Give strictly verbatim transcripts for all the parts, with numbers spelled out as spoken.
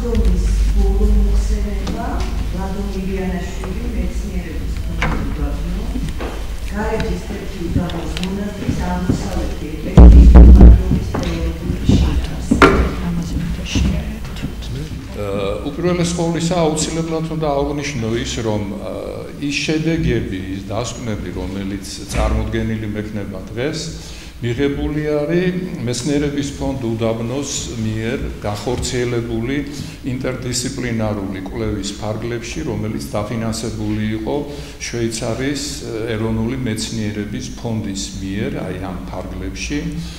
ამბოლის ბოლო მოხსენება ლადომირიანაშვილი მეცნიერების ფონდიდან გარეჯის ერთი უდაბნოს მონასტრის აღმოსავლეთი ეპოქის მმართველობის პერიოდული შინაარსი. ამაზე უნდა შეერთოთ. უპირველეს ყოვლისა აუცილებლად უნდა აღვნიშნო ის, რომ ის შედეგები, ის დასკვნები, რომელიც წარმოდგენილი მექნება დღეს, მიღებული არის მეცნიერების ფონდ უდაბნოს მიერ განხორციელებული ინტერდისციპლინარული კვლევის ფარგლებში, რომელიც დაფინანსებული იყო შვეიცარიის ეროვნული მეცნიერების ფონდის მიერ, აი ამ ფარგლებში.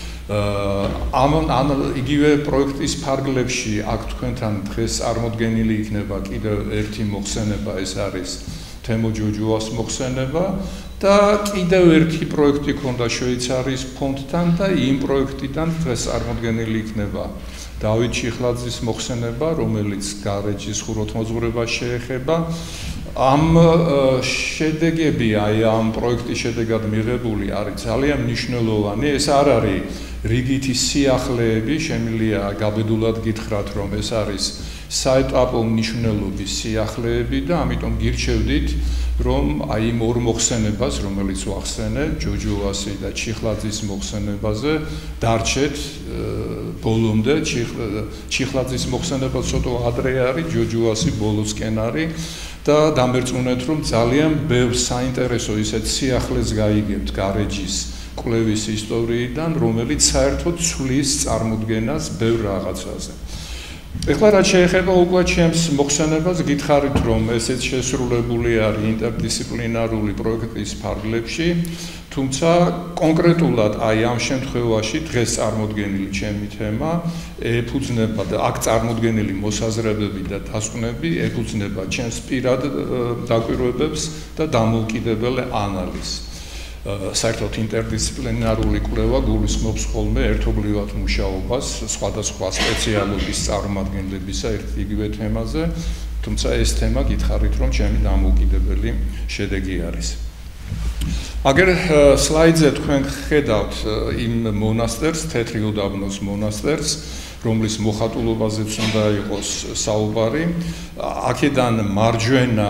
ამ ან იგივე პროექტის ფარგლებში აქ თქვენთან დღეს წარმოდგენილი იქნება კიდევ ერთი მოხსენება, ეს არის თემო ჯოჯუას მოხსენება და კიდევ ერთი პროექტი ქონდა შვეიცარიის ფონდთან და იმ პროექტიდან დღეს წარმოდგენილი იქნება დავით ჩიხლაძის მოხსენება, რომელიც გარეჯის ხუროთმოძღვრებას შეეხება. ამ შედეგები, აი ამ პროექტის შედეგად მიღებული არის ძალიან მნიშვნელოვანი. ეს არ არის რიგითი სიახლეები, შემიძლია გაბედულად გითხრათ, რომ ეს არის საეტაპო მნიშვნელობის სიახლეები და ამიტომ გირჩევდით, რომ აი იმ ორ მოხსენებას, რომელიც ვახსენე, ჯოჯუასი და ჩიხლაძის მოხსენებაზე, დარჩეთ ბოლომდე. ჩიხლაძის მოხსენება ცოტა ადრე არის, ჯოჯუასი ბოლოსკენ არის და დამერწმუნეთ, რომ ძალიან ბევრ საინტერესო ისეთ სიახლეს გაიგებთ გარეჯის კვლევის ისტორიიდან, რომელიც საერთოდ ცვლის წარმოდგენას ბევრ რაღაცაზე. ეხლა რაც შეეხება უკვე ჩემს მოხსენებას, გითხარით, რომ ესეც შესრულებული არის ინტერდისციპლინარული პროექტის ფარგლებში, თუმცა კონკრეტულად აი ამ შემთხვევაში დღეს წარმოდგენილი ჩემი თემა ეფუძნება და აქ წარმოდგენილი მოსაზრებები და დასკვნები ეფუძნება ჩემს პირად დაკვირვებებს და დამოუკიდებელ ანალიზს. საერთოდ ინტერდისციპლინარული კვლევა გულისხმობს ხოლმე ერთობლივად მუშაობას სხვადასხვა სპეციალობის წარმომადგენლებისა ერთ იგივე თემაზე, თუმცა ეს თემა გითხარით, რომ ჩემი დამოუკიდებელი შედეგი არის. აგერ სლაიდზე თქვენ ხედავთ იმ მონასტერს, თეთრი უდაბნოს მონასტერს, რომლის მოხატულობაზეც უნდა იყოს საუბარი. აქედან მარჯვენა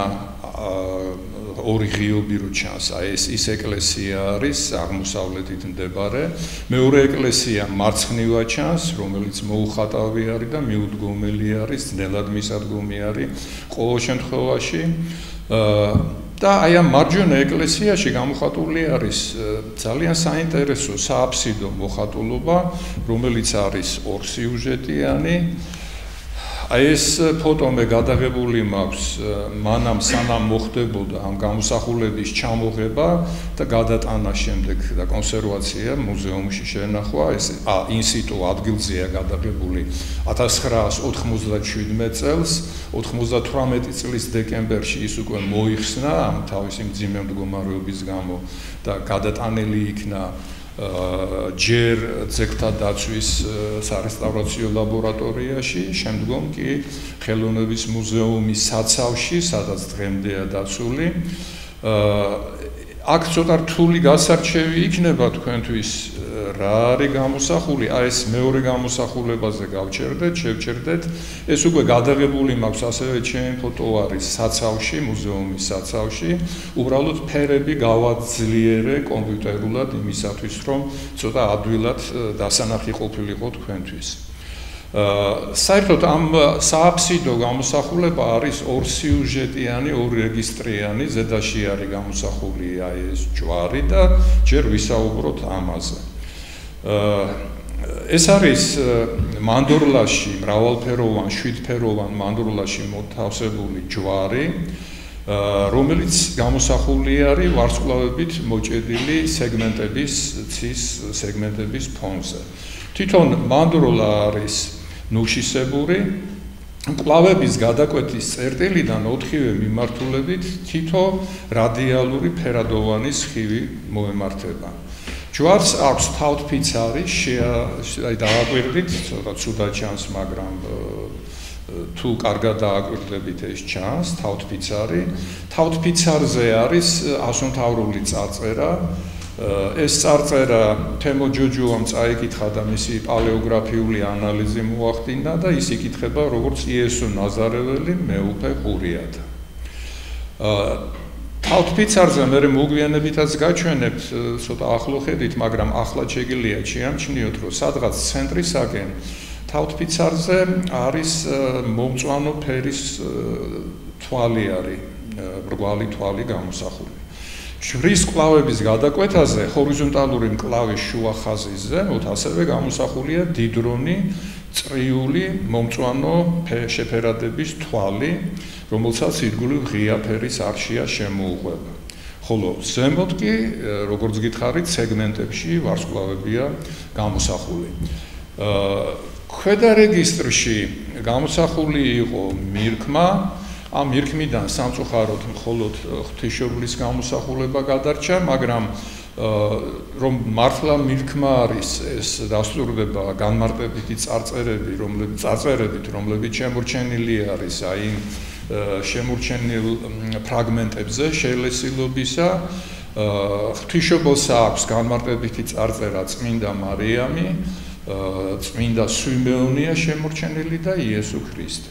ორი ღიობი რო ჩანს, აი ეს ის ეკლესია არის აღმოსავლეთით მდებარე, მეორე ეკლესია მარცხნივ ჩანს, რომელიც მოუხატავი არის და მიუდგომელი არის, ძნელად მისადგომი არის ყოველ შემთხვევაში. და აი ამ მარჯვენა ეკლესიაში გამოხატული არის ძალიან საინტერესო სააბსიდო მოხატულობა, რომელიც არის ორსიუჟეტიანი. აი ეს ფოტო მე გადაღებული მაქვს მანამ სანამ მოხდებოდა ამ გამოსახულების ჩამოღება და გადატანა შემდეგ და კონსერვაცია მუზეუმში შენახვა. ეს ინსიტუ ადგილზეა გადაღებული ათას ცხრაას ოთხმოცდაშვიდმეტ წელს, ოცდათვრამეტი წლის დეკემბერში ის უკვე მოიხსნა ამ თავისი მძიმე მდგომარეობის გამო და გადატანილი იქნა ჯერ ძეგლთა დაცვის სარესტავრაციო ლაბორატორიაში, შემდგომ კი ხელოვნების მუზეუმის საცავში, სადაც დღემდეა დაცული. აქ ცოტა რთული გასარჩევი იქნება თქვენთვის, რა არის გამოსახული, აი ეს მეორე გამოსახულებაზე გავჩერდეთ, შევჩერდეთ. ეს უკვე გადაღებული მაქვს, ასევე ჩემი ფოტო არის საცავში, მუზეუმის საცავში. უბრალოდ ფერები გავაძლიერე კომპიუტერულად იმისათვის, რომ ცოტა ადვილად დასანახი ყოფილიყო თქვენთვის. საერთოდ ამ სააბსიდო გამოსახულება არის ორსიუჟეტიანი, ორრეგისტრიანი, ზედაში არის გამოსახული აი ეს ჯვარი და ჯერ ვისაუბროთ ამაზე. ეს არის მანდორლაში მრავალფეროვან, შვიდფეროვან მანდორლაში მოთავსებული ჯვარი, რომელიც გამოსახული არის ვარსკვლავებით მოჭედილი სეგმენტების, ცის სეგმენტების ფონზე. თვითონ მანდროლა არის ნუშისებური, მკლავების გადაკვეთის წერტილიდან ოთხივე მიმართულებით თითო რადიალური ფერადოვანი სხივი მოემართება. ჯვარს აქვს თავთფიცარი, აი დააკვირდით, ცოტა ცუდად ჩანს, მაგრამ თუ კარგად დააკვირდებით ეს ჩანს, თავთფიცარი. თავთფიცარზე არის ასომთავრული წარწერა, ეს წარწერა თემო ჯოჯუამ წაიკითხა და მისი პალეოგრაფიული ანალიზი მოახდინა და ის იკითხება როგორც იესო ნაზარეველი მეუფე ყურიადა. თავთფიცარზე მე მოგვიანებითაც გაჩვენებთ ცოტა ახლო ხედით, მაგრამ ახლად შეგიძლიათ შეამჩნიოთ, რომ სადღაც ცენტრისაკენ თავთფიცარზე არის მომწვანო ფერის თვალი არის, მრგვალი თვალი გამოსახული. ჯვრის მკლავების გადაკვეთაზე, ჰორიზონტალური მკლავის შუა ხაზზე, მოთ ასევე გამოსახულია დიდრონი, წრიული, მომწვანო შეფერადების თვალი, რომელსაც ირგვლივ ღია ფერის არშია შემოუყვება. ხოლო ზემოთ კი, როგორც გითხარით, სეგმენტებში ვარსკვლავებია გამოსახული. ქვედა რეგისტრში გამოსახული იყო მირქმა, ამ მირქმიდან სამწუხაროდ მხოლოდ ღვთისმშობლის გამოსახულება გადარჩა, მაგრამ რომ მართლა მირქმა არის ეს დასტურდება განმარტებითი წარწერები, რომლებიც წარწერებით, რომლებიც შემორჩენილი არის აი შემორჩენილ ფრაგმენტებზე შელესილობისა, ღვთისმშობელს აქვს განმარტებითი წარწერა წმინდა მარიამი, წმინდა სვიმეონია შემორჩენილი და იესო ქრისტე.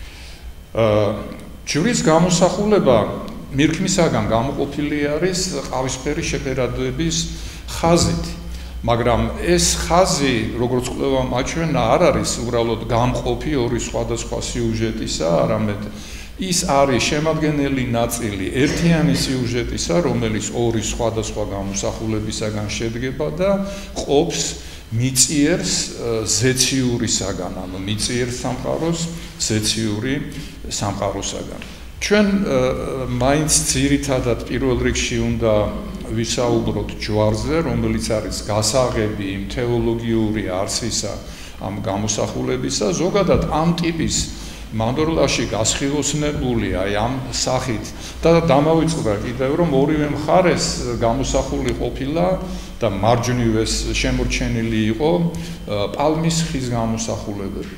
ჯვრის გამოსახულება მირქმისაგან გამოყოფილი არის ყავისფერი შეფერადების ხაზით, მაგრამ ეს ხაზი, როგორც კვლევამ აჩვენა, არ არის უბრალოდ გამყოფი ორი სხვადასხვა სიუჟეტისა, არამედ ის არის შემადგენელი ნაწილი ერთიანი სიუჟეტისა, რომელიც ორი სხვადასხვა გამოსახულებისაგან შედგება და ყოფს მიწიერს ზეციური-საგან, ანუ მიწიერ სამყაროს ზეციური სამყაროსაგან. ჩვენ მაინც ძირითადად პირველ რიგში უნდა ვისაუბროთ ჯვარზე, რომელიც არის გასაღები იმ თეოლოგიური არსისა, ამ გამოსახულებისა, ზოგადად ამ ტიპის მანდორლაში გასხივოსნებული აი ამ სახით და დამავიწყდა კიდევ რომ ორივე მხარეს გამოსახული ყოფილა და მარჯვნივეს შემორჩენილი იყო პალმის ხის გამოსახულებები.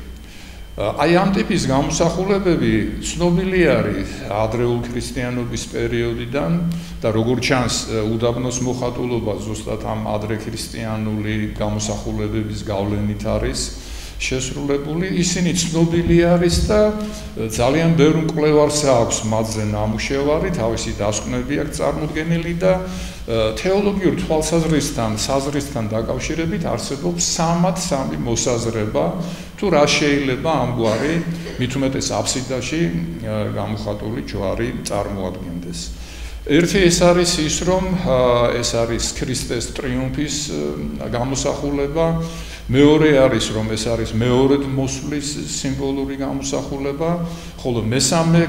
აი ამ ტიპის გამოსახულებები ცნობილი არის ადრეულ ქრისტიანობის პერიოდიდან და როგორც ჩანს უდაბნოს მოხატულობა ზუსტად ამ ადრე ქრისტიანული გამოსახულებების გავლენით არის შესრულებული. ისინი ცნობილი არის და ძალიან ბევრ მკვლევარს აქვს მათზე ნამუშევარი, თავისი დასკვნები აქვს წარმოდგენილი და თეოლოგიურ თვალსაზრისთან, საზრისთან დაკავშირებით არსებობს სამად სამი მოსაზრება, თუ რა შეიძლება ამგვარი მით უმეტეს აფსიდაში გამოხატული ჯვარი წარმოადგენდეს. ერთი ეს არის ის, რომ ეს არის ქრისტეს ტრიუმფის გამოსახულება, მეორე არის, რომ ეს არის მეორედ მოსვლის სიმბოლური გამოსახულება, ხოლო მესამე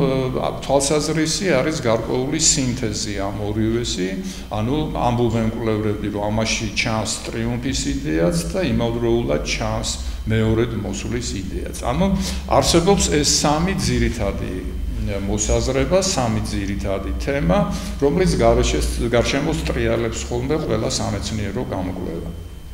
თვალსაზრისი არის გარკვეული სინთეზი ამ ორივესი, ანუ ამბობენ მკვლევრები, რომ ამაში ჩანს ტრიუმფის იდეაც და იმავდროულად ჩანს მეორედ მოსვლის იდეაც. ანუ არსებობს ეს სამი ძირითადი მოსაზრება, სამი ძირითადი თემა, რომლის გარშემოს ტრიალებს ხოლმე ყველა სამეცნიერო გამოკვლევა.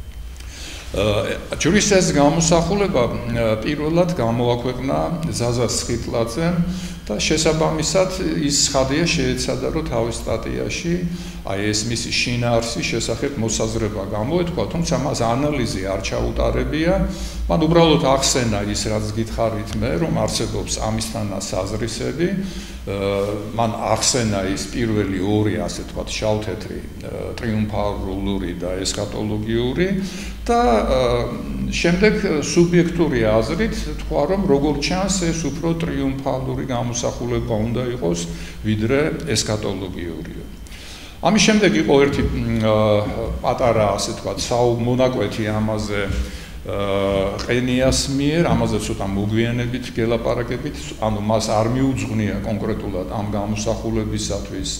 ჯვრის ეს გამოსახულება პირველად გამოაქვეყნა ზაზა სხიტლაძემ და შესაბამისად ის ცხადია შეეცადა, რომ თავის სტატიაში აი ეს მისი შინაარსის შესახებ მოსაზრება გამოეთქვა, თუმცა მას ანალიზი არ ჩაუტარებია. მან უბრალოდ ახსენა ის, რაც გითხარით მე, რომ არსებობს ამისთანა საზრისები, მან ახსენა ის პირველი ორი, ასე ვთქვათ, შავ-თეთრი, ტრიუმფალური და ესქატოლოგიური და შემდეგ სუბიექტური აზრით თქვა, რომ როგორც ჩანს, ეს უფრო ტრიუმფალური გამოსახულება უნდა იყოს, ვიდრე ესქატოლოგიური. ამის შემდეგ იყო ერთი პატარა, ასე ვთქვათ, საუბმონაკვეთი ამაზე ყენიას მიერ, ამაზე ცოტა მოგვიანებით გელაპარაკებით, ანუ მას არ მიუძღვნია კონკრეტულად ამ გამოსახულებისათვის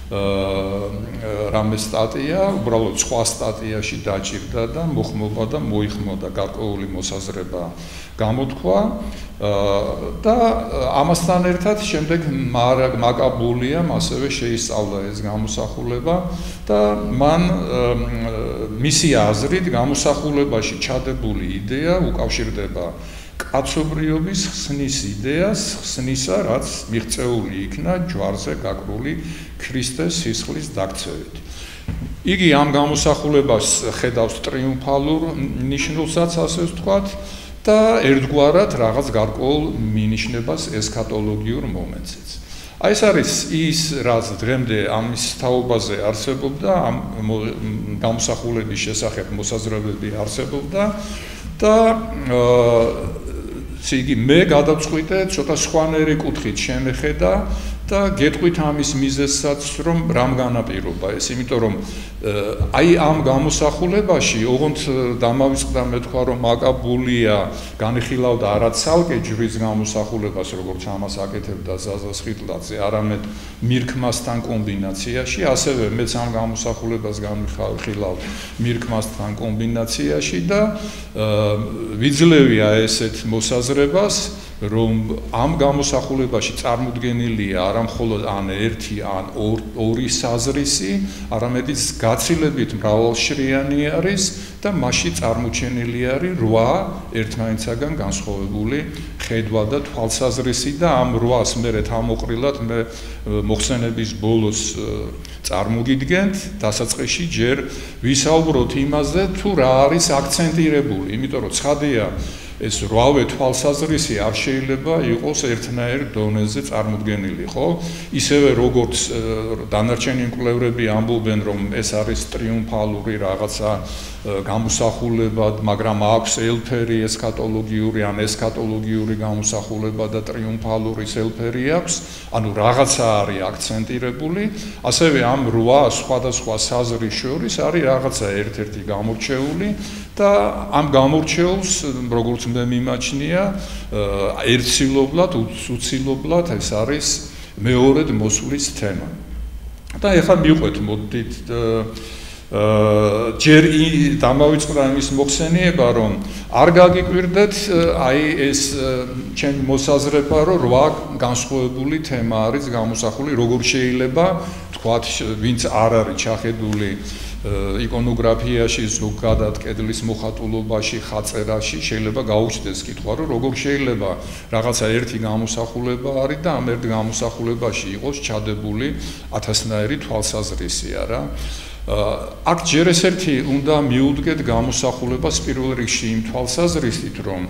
რამე სტატია, უბრალოდ სხვა სტატიაში დაჭირდა და მოხმობა და მოიხმოდა გარკვეული მოსაზრება გამოთქვა და ამასთან ერთად შემდეგ მაკაბულიამ ასევე შეისწავლა ეს გამოსახულება და მან მისი აზრით გამოსახულებაში ჩადებული იდეა უკავშირდება კაცობრიობის ხსნის იდეას, ხსნისა, რაც მიღწეული იქნა ჯვარზე გაკრული ქრისტეს სისხლის დაქცევით. იგი ამ გამოსახულებას ხედავს ტრიუმფალურ ნიშნულსაც, ასე ვთქვათ, და ერთგვარად რაღაც გარკვეულ მინიშნებას ესქატოლოგიურ მომენტზეც. აი ეს არის ის, რაც დღემდე ამის თაობაზე არსებობდა, ამ გამოსახულების შესახებ მოსაზრებები არსებობდა და იგი მე გადავწყვიტე ცოტა სხვანაირი კუთხით შემეხედა და გეტყვით ამის მიზეზსაც, რომ რამ განაპირობა ეს, იმიტომ რომ აი ამ გამოსახულებაში, ოღონდ დამავიწყდა მე თქვა, რომ აკაბულია განიხილავდა არა ცალკე ჯვრის გამოსახულებას, როგორც ამას აკეთებდა ზაზას ხიტლაძე, არამედ მირქმასთან კომბინაციაში, ასევე მეც ამ გამოსახულებას განიხილავ მირქმასთან კომბინაციაში და ვიძლევია ესეთ მოსაზრებას, რომ ამ გამოსახულებაში წარმოდგენილია არა მხოლოდ ან ერთი ან ორი საზრისი, არამედ ის გაცილებით მრავალშრიანი არის და მასში წარმოჩენილი არის რვა ერთმანეთსაგან განსხვავებული ხედვა და თვალსაზრისი და ამ რვას მერე თამოყრილად მე მოხსენების ბოლოს წარმოგიდგენთ, დასაწყისში ჯერ ვისაუბროთ იმაზე, თუ რა არის აქცენტირებული, იმიტომ რომ ცხადია ეს რვავე თვალსაზრისი არ შეიძლება იყოს ერთნაირ დონეზე წარმოდგენილი, ხო? ისევე როგორც დანარჩენი მკვლევრები ამბობენ, რომ ეს არის ტრიუმფალური რაღაცა გამოსახულება, მაგრამ აქვს ელფერი ესქატოლოგიური ან ესქატოლოგიური გამოსახულება და ტრიუმფალური ელფერი აქვს, ანუ რაღაცა არის აქცენტირებული, ასევე ამ რვა სხვადასხვა საზრის შორის არის რაღაცა ერთ-ერთი გამორჩეული და ამ გამორჩეულს, როგორც მე მიმაჩნია, ერთსილობლად, უცილობლად ეს არის მეორედ მოსვლის თემა. და ეხლა მივყვეთ, მოდით ჯერ დამავიწყდა იმის მოხსენება, რომ არ გაგიკვირდეთ აი ეს ჩემი მოსაზრება, რომ რვა განსხვავებული თემა არის გამოსახული, როგორ შეიძლება თქვათ, ვინც არ არის ჩახედული იკონოგრაფიაში, ზოგადად კედლის მოხატულობაში, ხაწერაში, შეიძლება გაუჩნდეს კითხვა, რომ როგორ შეიძლება რაღაცა ერთი გამოსახულება არის და ამ ერთ გამოსახულებაში იყოს ჩადებული ათასნაირი თვალსაზრისი, არა? აქ ჯერ ესეთი უნდა მიუდგეთ გამოსახულებას პირველ რიგში იმ თვალსაზრისით, რომ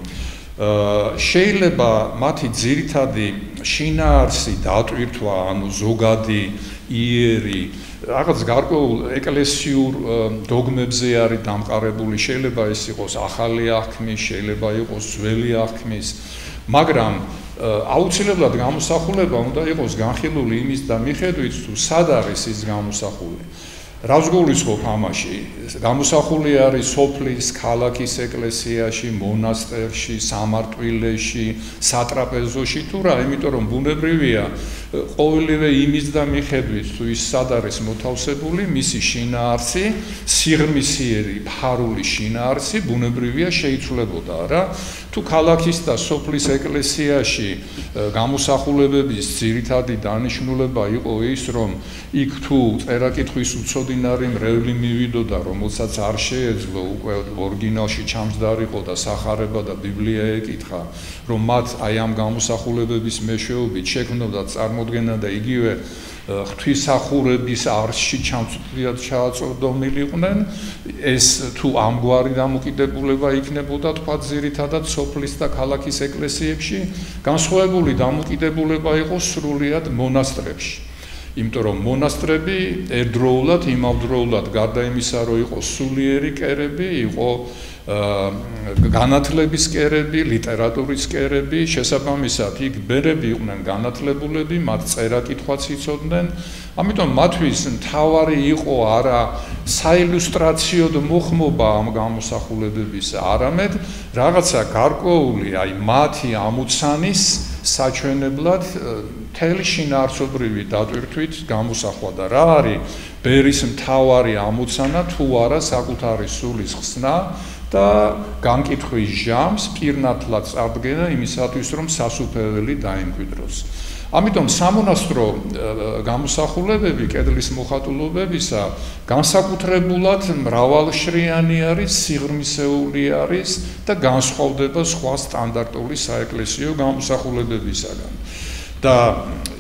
შეიძლება მათი ძირითადი შინაარსი დატვირთვა, ანუ ზოგადი იერი რაღაც გარკვეულ ეკლესიურ დოგმებზე არის დამყარებული, შეიძლება ეს იყოს ახალი აღქმის, შეიძლება იყოს ძველი აღქმის, მაგრამ აუცილებლად გამოსახულება უნდა იყოს განხილული იმის და მიხედვით, თუ სად არის ის გამოსახული. რას გულისხმობ ამაში? გამოსახული არის სოფლის, ქალაქის ეკლესიაში, მონასტერში, სამარტვილეში, სატრაპეზოში თუ რა, იმიტომ რომ ბუნებრივია ყოველივე იმის და მიხედვით, თუ ის სად არის მოთავსებული, მისი შინაარსი, სიღრმისიერი, ფარული შინაარსი ბუნებრივია შეიცვლებოდა, რა. თუ ქალაქის და სოფლის ეკლესიაში გამოსახულებების ძირითადი დანიშნულება იყო ის, რომ იქ თუ წერა-კითხვის უცოდინარი მრევლი მივიდოდა, რომელსაც არ შეეძლო უკვე ორიგინალში ჩამჯდარიყო და სახარება და ბიბლია ეკითხა, რომ მათ აი ამ გამოსახულებების მეშვეობით შექმნოდა წარმოდგენა და იგივე ღვთისმსახურების არსში ჩამწვდიად ჩააწოდომილიყვნენ, ეს თუ ამგვარი დამოკიდებულება იქნებოდა თქვა ძირითადად სოფლის და ქალაქის ეკლესიებში, განსხვავებული დამოკიდებულება იყო სრულიად მონასტრებში. იმიტომ რომ მონასტრები ერთდროულად, იმავდროულად გარდა იმისა, რომ იყო სულიერი კერები, იყო განათლების კერები, ლიტერატურის კერები, შესაბამისად იქ ბერები იყვნენ განათლებულები, მათ წერა-კითხვაც იცოდნენ, ამიტომ მათთვის მთავარი იყო არა საილუსტრაციოდ მოხმობა ამ გამოსახულებების, არამედ რაღაცა გარკვეული, აი მათი ამოცანის საჩვენებლად მთელი შინაარსობრივი დატვირთვით გამოსახვა და რა არის ბერის მთავარი ამოცანა თუ არა საკუთარი სულის ხსნა და განკითხვის ჟამს პირნათლად წარდგენა იმისათვის, რომ სასუფეველი დაიმკვიდროს. ამიტომ სამონასტრო გამოსახულებები კედლის მოხატულობებისა განსაკუთრებულად მრავალშრიანი არის, სიღრმისეული არის და განსხვავდება სხვა სტანდარტული საეკლესიო გამოსახულებებისაგან. და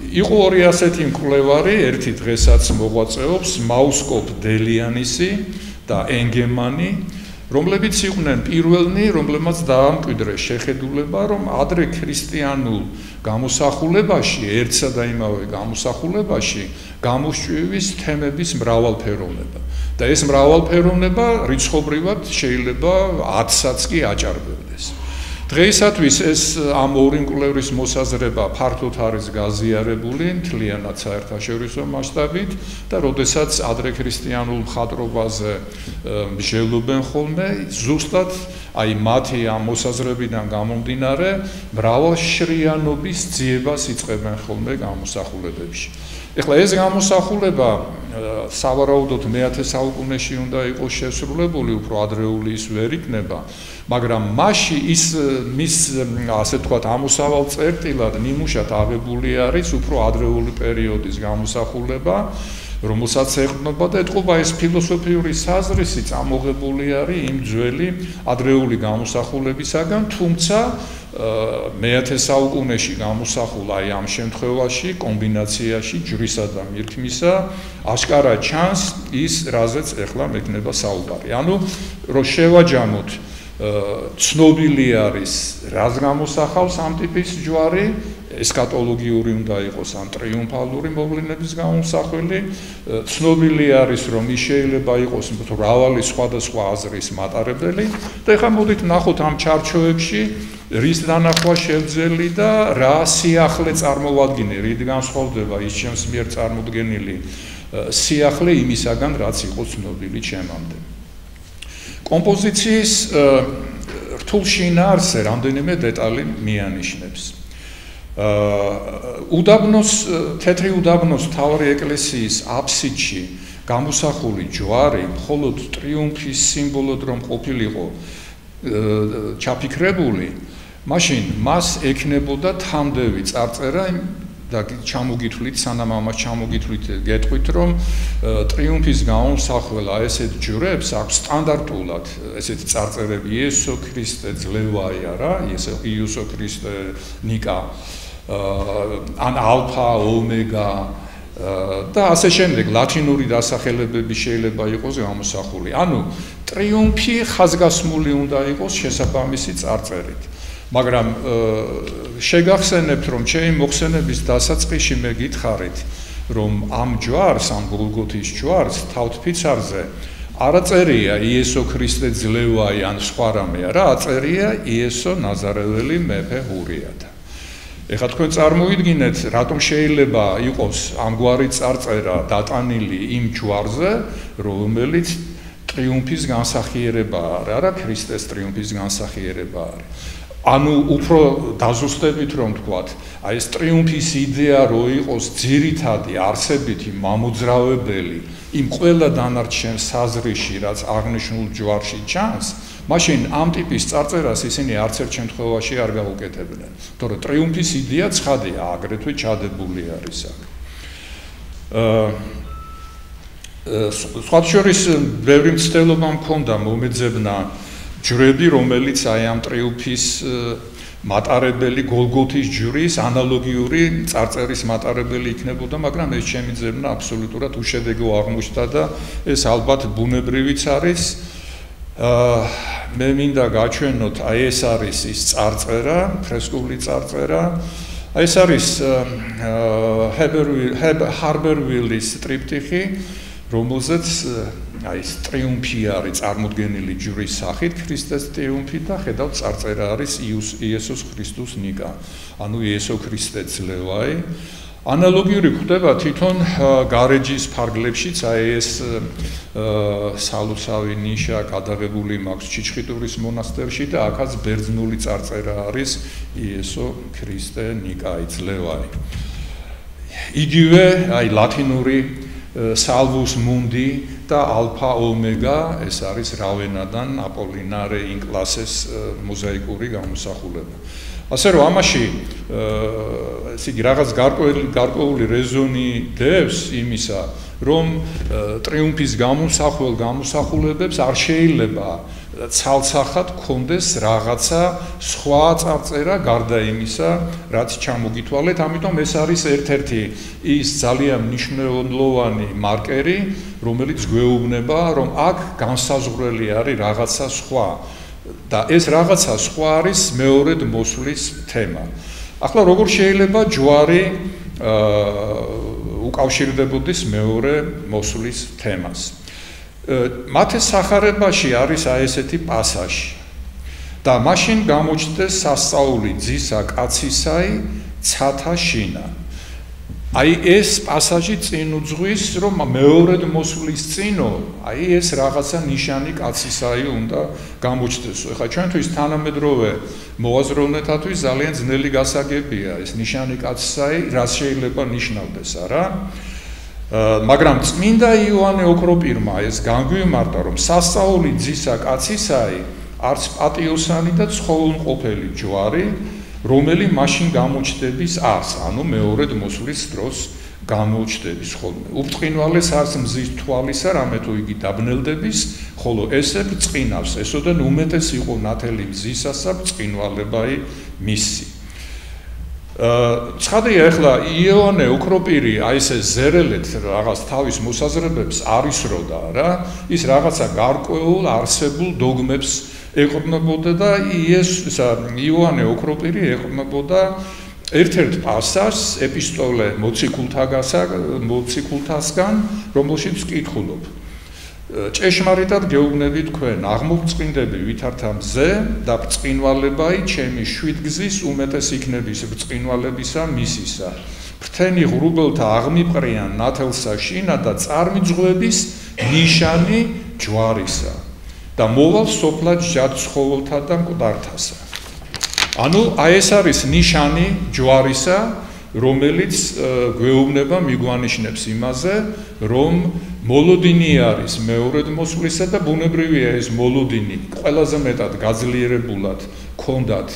იყო ორი ასეთი მკვლევარი, ერთი დღესაც მოღვაწეობს, მაუსკოპ დელიანისი და ენგემანი, რომლებიც იყვნენ პირველნი, რომლებმაც დაამკვიდრეს შეხედულება, რომ ადრე ქრისტიანულ გამოსახულებაში, ერთსა და იმავე გამოსახულებაში გამოსჭვივის თემების მრავალფეროვნება. და ეს მრავალფეროვნება რიცხობრივად შეიძლება ათსაც კი აჭარბებდეს. დღეისათვის ეს ამ ორი მკვლევრის მოსაზრება ფართოდ არის გაზიარებული მთლიანად საერთაშორისო მასშტაბით და როდესაც ადრე ქრისტიანულ მხატვრობაზე მსჯელობენ ხოლმე, ზუსტად აი მათი ამ მოსაზრებიდან გამომდინარე მრავალშრიანობის ძიებას იწყებენ ხოლმე გამოსახულებებში. ეხლა ეს გამოსახულება სავარაუდოდ მეათე საუკუნეში უნდა იყოს შესრულებული, უფრო ადრეული ის ვერ იქნება, მაგრამ მასში ის მის ასე ვთქვათ ამოსავალ წერტილად ნიმუშად აღებული არის უფრო ადრეული პერიოდის გამოსახულება, რომელსაც ეყრდნობა და ეთყობა ეს ფილოსოფიური საზრისი წამოღებული არის იმ ძველი ადრეული გამოსახულებისაგან, თუმცა მეათე საუკუნეში გამოსახულ აი ამ შემთხვევაში კომბინაციაში ჯვრისა და მირქმისა აშკარა ჩანს ის, რაზეც ეხლა მექნება საუბარი. ანუ რომ შევაჯამოთ ცნობილი არის რას გამოსახავს ამ ტიპის ჯვარი, ესკატოლოგიური უნდა იყოს ან ტრიუმფალური მოვლენების გამოსახველი, ცნობილი არის რომ ის შეიძლება იყოს მრავალი სხვადასხვა აზრის მატარებელი და ეხლა მოდით ნახოთ ამ ჩარჩოებში რის დანახვა შევძელი და რა სიახლე წარმოვადგინე, რით განსხვავდება ის ჩემს მიერ წარმოდგენილი სიახლე იმისაგან, რაც იყო ცნობილი ჩემამდე. კომპოზიციის რთულ შინაარსზე რამდენიმე დეტალი მიანიშნებს. უდაბნოს, თეთრი უდაბნოს მთავარი ეკლესიის აფსიდში გამოსახული ჯვარი მხოლოდ ტრიუმფის სიმბოლოდ რომ ყოფილიყო ჩაფიქრებული, მაშინ მას ექნებოდა თამდევი წარწერა და ჩამოგითვლით, სანამ ამას ჩამოგითვლით, გეტყვით, რომ ტრიუმფის გამოსახველა ესეთ ჯვრებს აქვს სტანდარტულად ესეთი წარწერები იესო ქრისტე ძლევაია რა, იესო ქრისტე ნიკა, ან ალფა, ომეგა და ასე შემდეგ ლათინური დასახელებები შეიძლება იყოს გამოსახული. ანუ ტრიუმფი ხაზგასმული უნდა იყოს შესაბამისი წარწერით. მაგრამ შეგახსენებთ, რომ ჩემი მოხსენების დასაწყისში მე გითხარით, რომ ამ ჯვარს, ამ გოლგოთის ჯვარს თავთფიცარზე არ აწერია იესო ქრისტე ძლევაი ან სხვა რამე, არა, აწერია იესო ნაზარეველი მეფე ჰურიადა. ეხლა თქვენ წარმოიდგინეთ, რატომ შეიძლება იყოს ამგვარი წარწერა დატანილი იმ ჯვარზე, რომელიც ტრიუმფის განსახიერება არის, არა, ქრისტეს ტრიუმფის განსახიერება არის. ანუ უფრო დაზუსტებით რომ ვთქვათ, აი ეს ტრიუმფის იდეა რო იყოს ძირითადი არსებითი მამოძრავებელი იმ ყველა დანარჩენ საზრიში, რაც აღნიშნულ ჯვარში ჩანს, მაშინ ამ ტიპის წარწერას ისინი არც ერთ შემთხვევაში არ გაუკეთებდნენ. თორე ტრიუმფის იდეა ცხადია, აგრეთვე ჩადებული არის აქ. სხვა შორის ბევრი მცდელობა მქონდა მომეძებნა ჯვრები, რომელიც აი ამ ტრიუმფის მატარებელი გოლგოთის ჯვრის ანალოგიური წარწერის მატარებელი იქნებოდა, მაგრამ ეს ჩემი ძებნა აბსოლუტურად უშედეგო აღმოჩნდა და ეს ალბათ ბუნებრივიც არის. მე მინდა გაჩვენოთ, აი ეს არის ის წარწერა, ფრესკული წარწერა. აი ეს არის ჰარბერვილის ტრიპტიხი, რომელზეც აი ეს ტრიუმფი არის წარმოდგენილი ჯვრის სახით, ქრისტეს ტრიუმფი და ხედავთ წარწერა არის იესოს ქრისტუს ნიკა, ანუ იესო ქრისტე ძლევაი. ანალოგიური ხდება თვითონ გარეჯის ფარგლებშიც, აი ეს სალოცავი ნიშა გადაღებული მაქვს ჩიჩხიტურის მონასტერში და აქაც ბერძნული წარწერა არის იესო ქრისტე ნიკაი ძლევაი. იგივე აი ლათინური salvus mundi და alpha omega ეს არის რავენადან აპოლინარე ინკლასეს მოზაიკური გამოსახულება. ასე რომ ამაში ესე იგი რაღაც გარკვეული გარკვეული რეზონი დევს იმისა, რომ ტრიუმფის გამოსახულ გამოსახულებებს არ შეიძლება ცალსახად გქონდეს რაღაცა სხვა წარწერა გარდა იმისა, რაც ჩამოგითვალეთ, ამიტომ ეს არის ერთ-ერთი ის ძალიან მნიშვნელოვანი მარკერი, რომელიც გვეუბნება, რომ აქ განსაზღვრელი არის რაღაცა სხვა და ეს რაღაცა სხვა არის მეორედ მოსვლის თემა. ახლა როგორ შეიძლება ჯვარი უკავშირდებოდეს მეორე მოსვლის თემას? მათეს სახარებაში არის აი ესეთი პასაჟი და მაშინ გამოჩნდეს სასწაული ძისა კაცისაი ცათა შინა. აი ეს პასაჟი წინ უძღვის, რომ მეორედ მოსვლის წინო, აი ეს რაღაცა ნიშანი კაცისაი უნდა გამოჩნდეს. ეხლა ჩვენთვის თანამედროვე მოაზროვნეთათვის ძალიან ძნელი გასაგებია ეს ნიშანი კაცისაი, რაც შეიძლება ნიშნავდეს, არა? მაგრამ წმინდა იოანე ოქროპირმა ეს განგვიმარტა, რომ სასწაული ძისა კაცისაი არც პატიოსანი და ცხოველმყოფელი ჯვარი, რომელი მაშინ გამოჩნდების ას, ანუ მეორედ მოსვლის დროს გამოჩნდების ხოლმე. უბწყინვალეს არც მზის თვალისა, რამე თუ იგი დაბნელდების, ხოლო ესე ბრწყინავს, ესოდან უმეტეს იყო ნათელი მზისასა ბრწყინვალებაი მისი. ცხადია, ახლა იოანე ოქროპირი აი ესე ზერელეთ რაღაც თავის მოსაზრებებს არ ისროდა რა, ის რაღაცა გარკვეულ არსებულ დოგმებს ეყრდნობოდა და იესოს იოანე ოქროპირი ეყრდნობოდა ერთ-ერთ პასაჟს ეპისტოლე მოციქულთასგან, რომელშიც ვკითხულობ. ჭეშმარიტად გეუბნები თქვენ, აღმობრწყინდები ვითართა მზე და ბრწყინვალებაი ჩემი შვიდგზის უმეტეს იქნების ბრწყინვალებისა მისისა. ფრთენი ღრუბელთა აღმიპყრიან ნათელსა შინა და წარმიძღვების ნიშანი ჯვარისა. და მოვალ სოფლად ჯად ცხოველთა და მკვდართასა. ანუ აი ეს არის ნიშანი ჯვარისა, რომელიც გვეუბნება, მიგვანიშნებს იმაზე, რომ მოლოდინი არის მეორედ მოსვლისა და ბუნებრივია ეს მოლოდინი ყველაზე მეტად გაძლიერებულად ქონდათ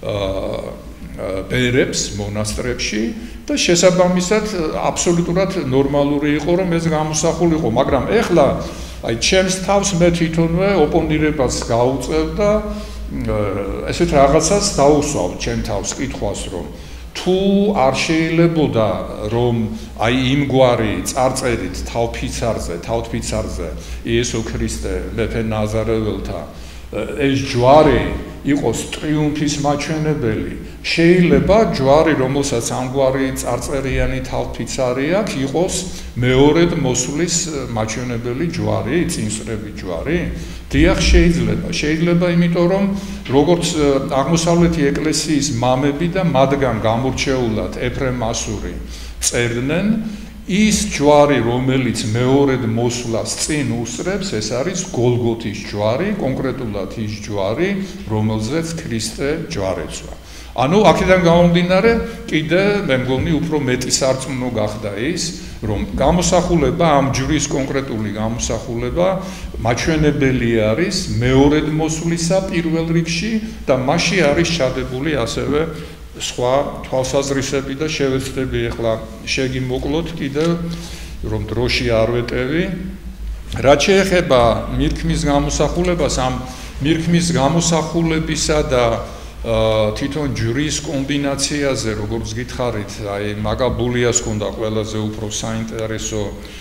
ბერებს მონასტრებში და შესაბამისად აბსოლუტურად ნორმალური იყო, რომ ეს გამოსახულიყო, მაგრამ ეხლა აი ჩემს თავს მე თვითონვე ოპონირებას გავუწევ და ესეთ რაღაცას დაუსვავ ჩემ თავს კითხვას, რომ თუ არ შეიძლებოდა რომ აი იმგვარი წარწერით თავფიცარზე, თავფიცარზე იესო ქრისტე მეფე ნაზარეველთა ეს ჯვარი იყოს ტრიუმფის მაჩვენებელი, შეიძლება ჯვარი, რომელსაც ამგვარი წარწერიანი თავფიცარი აქვს, იყოს მეორედ მოსვლის მაჩვენებელი ჯვარი, წინსწრები ჯვარი? დიახ, შეიძლება. შეიძლება, იმიტომ რომ როგორც აღმოსავლეთი ეკლესიის მამები და მათგან გამორჩეულად ეფრემ მასური წერდნენ, ის ჯვარი, რომელიც მეორედ მოსვლას წინ უსწრებს, ეს არის გოლგოთის ჯვარი, კონკრეტულად ის ჯვარი, რომელზეც ქრისტე ჯვარეცვა. ანუ აქედან გამომდინარე, კიდე მე მგონი უფრო მეტი სარწმუნო გახდა ის, რომ გამოსახულება ამ ჯვრის კონკრეტული გამოსახულება მაჩვენებელი არის მეორედ მოსვლისა პირველ რიგში და მასში არის ჩადებული ასევე სხვა თვალსაზრისები და შევეცდები ახლა შეგიმოკლოთ კიდევ რომ დროში არ ვეტევი. რაც შეეხება მირქმის გამოსახულებას, ამ მირქმის გამოსახულებისა და თვითონ ჯვრის კომბინაციაზე, როგორც გითხარით, აი მაგაბულიას ჰქონდა ყველაზე უფრო საინტერესო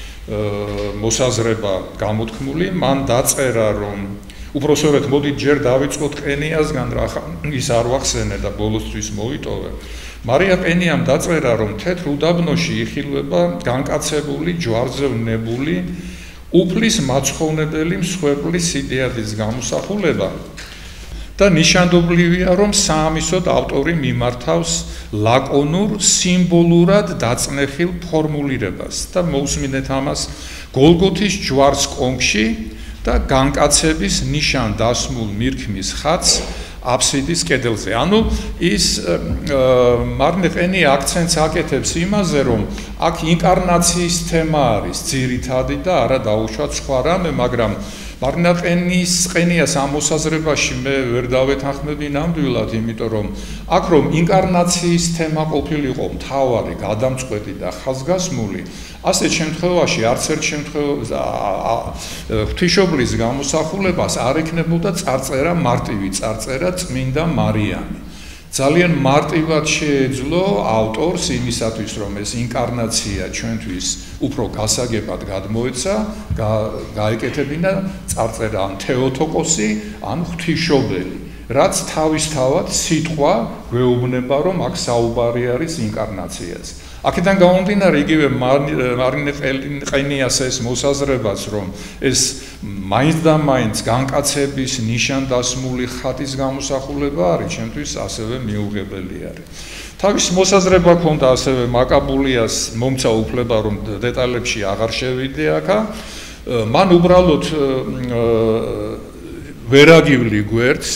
მოსაზრება გამოთქმული, მან დაწერა, რომ უпроსორეთ მოდით ჯერ დავიწყოთ ყენიასგან, რა ის არ ვახსენე და ბოლოსთვის მოვიტოვე. მარია პენიამ დაწერა, რომ თეთრ უდაბნოში იხილება განკაცებული ჯვარზე ვნებული უფლის მაცხოვნებელი მსხვერპლის სიდიადის გამოსახულება და ნიშანდობლივია, რომ საამისოდ ავტორი მიმართავს ლაკონურ, სიმბოლურად დაწნეხილ ფორმულირებას და მოусმინეთ ამას გოლგოთის ჯვარს კონქში და განკაცების ნიშან დასმულ მირქმის ხატს აფსიდის კედელზე. ანუ ის მარნე ყენი აქცენტს აკეთებს იმაზე, რომ აქ ინკარნაციის თემა არის ძირითადი და არა დაუშვათ სხვა რამე, მაგრამ მარინაყენის ყენიას ამ მოსაზრებაში მე ვერ დავეთანხმები ნამდვილად, იმიტომ რომ აქ რომ ინკარნაციის თემა ყოფილიყო მთავარი, გადამწყვეტი და ხაზგასმული, ასეთ შემთხვევაში არც ერთ შემთხვევაში ღვთისმშობლის გამოსახულებას არ ექნებოდა წარწერა, მარტივი წარწერა წმინდა მარიამი. ძალიან მარტივად შეეძლო ავტორს იმისათვის, რომ ეს ინკარნაცია ჩვენთვის უფრო გასაგებად გადმოეცა, გაეკეთებინა წარწერა ან თეოტოკოსი, ან ღვთისმშობელი, რაც თავისთავად სიტყვა გვეუბნება, რომ აქ საუბარი არის ინკარნაციას. აქედან გამომდინარე იგივე მარინაყენიას ეს მოსაზრებას, რომ ეს მაინც და მაინც განკაცების ნიშანდასმული ხატის გამოსახულება არის, ჩემთვის ასევე მიუღებელი არის. თავის მოსაზრება ჰქონდა ასევე მაკაბულიას მომცა უფლება, რომ დეტალებში აღარ შევიდე აქა. მან უბრალოდ ვერაგივლი გვერდს,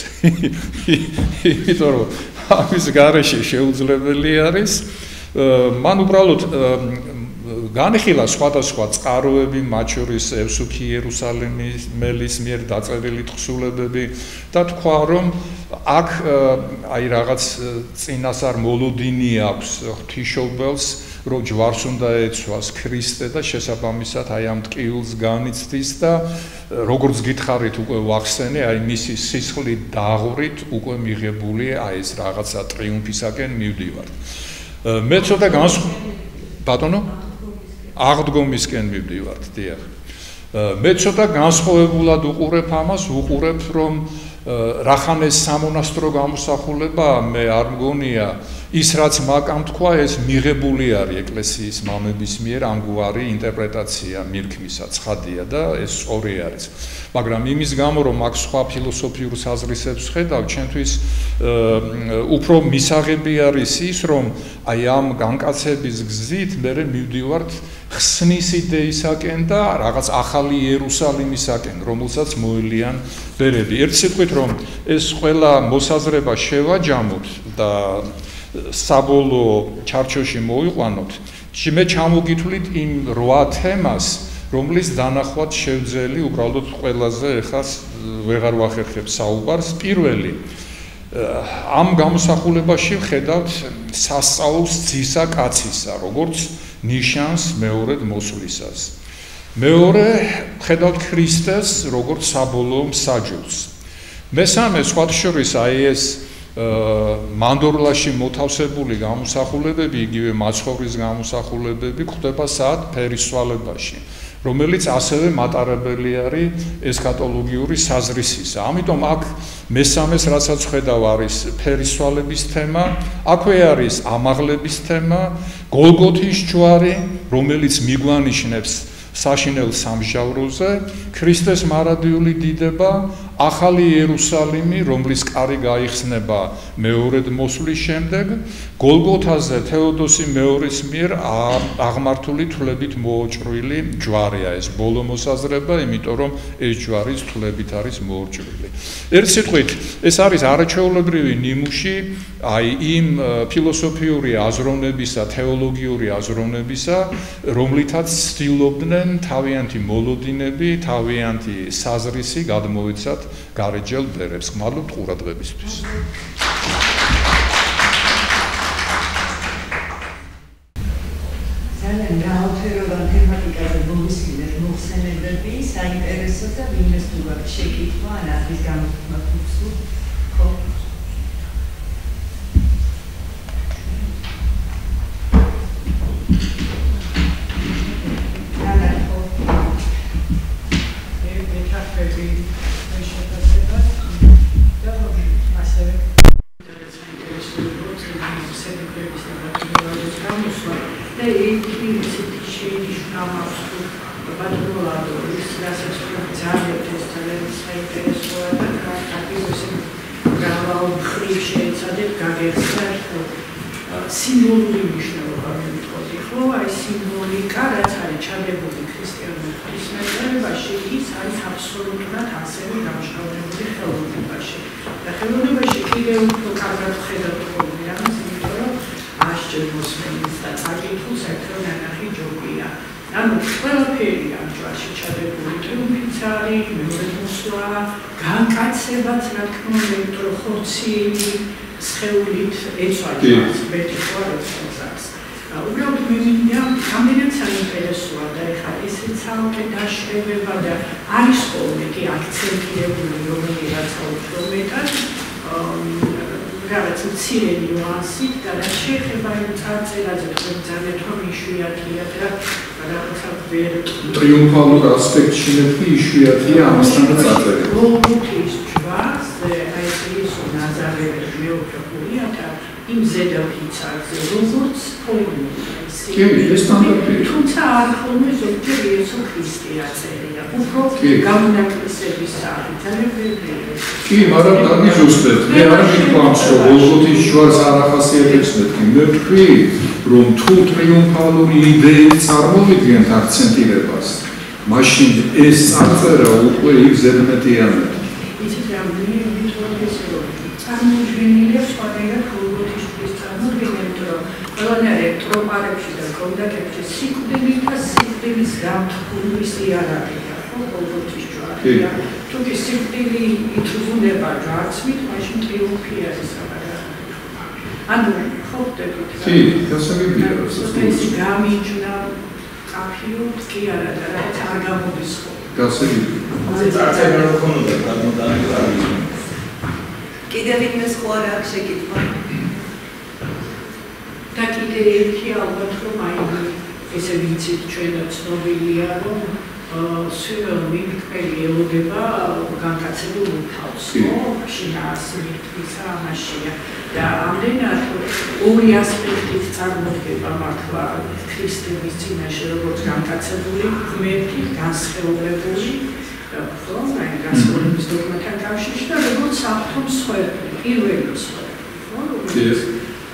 იმიტომ რომ ამის გარეშე შეუძლებელი არის. მან უბრალოდ განიხილა სხვადასხვა წყაროები, მათ შორის ევსუქი იერუსალიმის მელის მიერ დაწერილი თხზულებები და თქვა, რომ აქ აი რაღაც წინასწარ მოლოდინი აქვს ღვთისმშობელს, რომ ჯვარს უნდა ეცვას ქრისტე და შესაბამისად აი ამ ტკივილს განიცდის და როგორც გითხარით უკვე ვახსენე, აი მისი სისხლით დაღვრით უკვე მიღებული აი ეს რაღაცა ტრიუმფისაკენ მივდივართ. მე ცოტა განსხვავებული ბატონო აღდგომისკენ მივდივართ, დიახ. მე ცოტა განსხვავებულად უყურებ ამას, უყურებ რომ რახან ეს სამონასტრო გამოსახულება მე არ მგონია ის რაც მაკამ თქვა ეს მიღებული არის ეკლესიის მამების მიერ ამგვარი ინტერპრეტაცია მირქმისა ცხადია და ეს სწორი არის. მაგრამ იმის გამო რომ აქ სხვა ფილოსოფიურ საზრისებს ხედავ, ჩვენთვის უფრო მისაღები არის ის, რომ აი ამ განკაცების გზით მე მივდივართ ხსნის იდეისაკენ და რაღაც ახალი იერუსალიმისაკენ, რომელსაც მოელიან ბერები. ერთ სიტყვით რომ ეს ყველა მოსაზრება შევაჯამოთ და საბოლოო ჩარჩოში მოვიყვანოთ, მე ჩამოგითვლით იმ რვა თემას, რომლის დანახვად შევძელი უბრალოდ ყველაზე ეხლა ვეღარ ვახერხებ საუბარს. პირველი, ამ გამოსახულებაში ვხედავთ სასწაულს ძისა კაცისა, როგორც ნიშანს მეორედ მოსვლისას. მეორე, ვხედავთ ქრისტეს, როგორც საბოლოო მსაჯულს. მესამე, სხვათა შორის აი ეს მანდორლაში მოთავსებული გამოსახულებები, იგივე მაცხოვრის გამოსახულებები გვხვდება სად ფერისცვალებაში, რომელიც ასევე მატარებელი არის ესქატოლოგიური საზრისისა. ამიტომ აქ მესამეს რასაც ხედავ არის ფერისცვალების თემა, აქვე არის ამაღლების თემა, გოლგოთის ჯვარი, რომელიც მიგვანიშნებს საშინელ სამჟავროზე, ქრისტეს მარადიული დიდება, ახალი იერუსალიმი, რომლის კარი გაიხსნება მეორედ მოსვლის შემდეგ, გოლგოთაზე თეოდოსი მეორის მიერ აღმართული თვლებით მოოჭრილი ჯვარია ეს ბოლო მოსაზრება, იმიტომ რომ ეს ჯვარის თვლებით არის მოოჭრილი. ერთ სიტყვით, ეს არის არაჩვეულებრივი ნიმუში აი იმ ფილოსოფიური აზროვნებისა, თეოლოგიური აზროვნებისა, რომლითაც ცდილობდნენ თავიანთი მოლოდინები, თავიანთი საზრისი გადმოეცათ გარეჯელ ბერებს. გმადლობთ ყურადღებისთვის. ძალიან გააჩერებენ თემატიკაზე მომისმინეთ მოხსენებები, საინტერესო და ვინმეს თუ გაქვს შეკითხვა, ან ახის გამოთქმა თუ ხო? სიმბოლური მნიშვნელობა მემკვიდრე ხო, აი სიმბოლიკა, რაც არის ჩადებული ქრისტიანულ ღვთისმეტყველებაში, ის არის აბსოლუტურად ასევე დამშრალებული ხელოვნებაში. და ხელოვნებაში კიდევ უფრო კარგად ხედავთ ხოლმე ამას, იმიტომ რომ ასჯერ მოსმენის და წაკითხულს ერთხელ ნანახი ჯობია. ანუ ყველაფერი ამ ჯვარში ჩადებული ტრიუმფიც არის, მეორე მოსვლა, განკაცებაც, რა თქმა უნდა, იმიტომ რომ ხორციელი სხეულით ეცვა ჯვარს, მეტი ხო არ ეცვას. უბრალოდ მე მინდა რამდენად საინტერესოა და ეხლა ისე ცალკე დაშრებება და არის ხოლმე კი აქცენტირებული რომელიღაც უფრო მეტად რაღაც მცირე ნიუანსით და რაც შეეხება იმ წარწერაზე თქვენ ძალიან რომ იშვიათია და რაღაცა ვერ ტრიუმფალურ ასპექტში მეტყვი იშვიათია ამასთან წარწერა. გოლგოთის ჯვარს აი ეს ის ნაზარeth მეოქროპულია და იმ ზედაპირზე როგორც პოემია კი, ეს სტანდარტია. თუმცა არ ხოლმე ზოგჯერ იესო ქრისტე აწერია. უფრო გამონაკლისების სახით, ძალიან ბევრია. კი, მაგრამ კარგი ზუსტად. მე არ მიყვანს, რომ გოლგოთის ჯვარს არ ახასიათებს მეთქი. მე ვთქვი, რომ თუ ტრიუმფალური იდეით წარმოვიდგენთ აქცენტირებას, მაშინ ეს წარწერა უკვე იქ ზედმეტიანად. იცით რა, მე ვიტყოდ ესე რომ წარმოუდგენელია სხვადასხვა გოლგოთის ჯვრის წარმოდგენა, რომ ყველანაირ ტროპარებში და კონდაკებში სიკვდილი და სიკვდილის გამთბობის იარაღია, ხო, გოლგოთის ჯვარი. თუ კი სიკვდილი ითრუნება ჯვარცმით, მაშინ ტრიუმფი არის საბადო. ანუ ხო ვთქვით. კი, გასაგებია. ეს გამიჯნა კაფიოთ კი არა და რაც არ გამოდის ხო. გასაგებია. წარწერა რო ქონოდა, გადმოდარიგდა. კიდევ ვინმე სხვა რა აქვს შეკითხვა? და კიდე ერთი ალბათ რომ აი ესე ვიცით ჩვენ ცნობილია რომ სიუემი ელოდება განკაცებულ თავს, ხო? შინაარსის ამაშია და ამდენად ორი ასპექტით წარმოდგება მართლა ქრისტენის წინაშე როგორც განკაცებული ღმერთი, განსხეობებული ხო, აი განსხეობების დოგმათან კავშირში და როგორც საფრთხო მსხვერპლი, პირველი მსხვერპლი, ხო?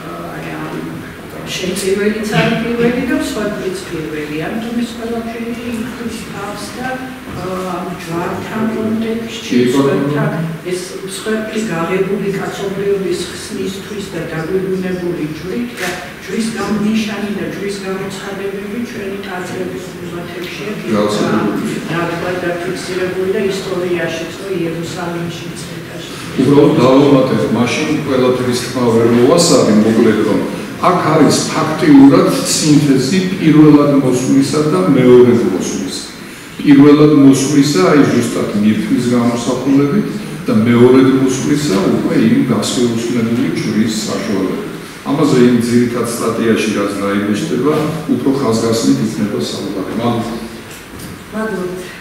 შეწირველიც არის პირველი და მსხვერპლიც პირველი. ამიტომ ეს ყველაფერი იქვის თავს და ამ ჯვართან კონტექსტში მსხვერპლთან ეს მსხვერპლის გაღებული კაცობრიობის ხსნისთვის და დაგვირგვინებული ჯვრით და ჯვრის გამონიშანი და ჯვრის გამოცხადებები ჩვენი ტაძრების გუმბათებშია ნათლად დაფიქსირებული და ისტორიაშიც და იერუსალიმში წინაშე. უბრალოდ დავამატებ, მაშინ ყველაფრის თქმა ვერ მოვასწარი მოკლედ რომ აქ არის ფაქტიურად სინთეზი პირველად მოსვლისა და მეორედ მოსვლისა. პირველად მოსვლისა აი ზუსტად მირთმის გამოსახულებით და მეორედ მოსვლისა უკვე იმ გასეულსნებული ჯვრის საშუალებით. ამაზე იმ ძირითად სტატიაში რაც დაიბეჭდება, უფრო ხაზგასმით იქნება საუბარი. მადლობთ.